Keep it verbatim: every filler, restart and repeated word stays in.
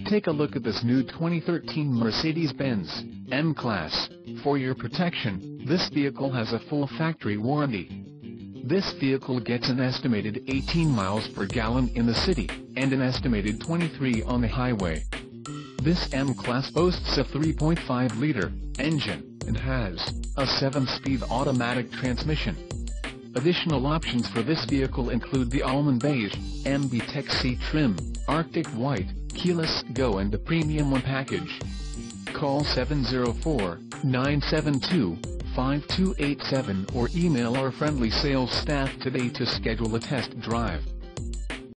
Take a look at this new twenty thirteen Mercedes-Benz M-Class. For your protection, this vehicle has a full factory warranty. This vehicle gets an estimated eighteen miles per gallon in the city, and an estimated twenty-three on the highway. This M-Class boasts a three point five liter engine, and has a seven speed automatic transmission. Additional options for this vehicle include the Almond Beige, M B Tech C trim, Arctic White, Keyless Go and the Premium One package. Call seven zero four, nine seven two, five two eight seven or email our friendly sales staff today to schedule a test drive.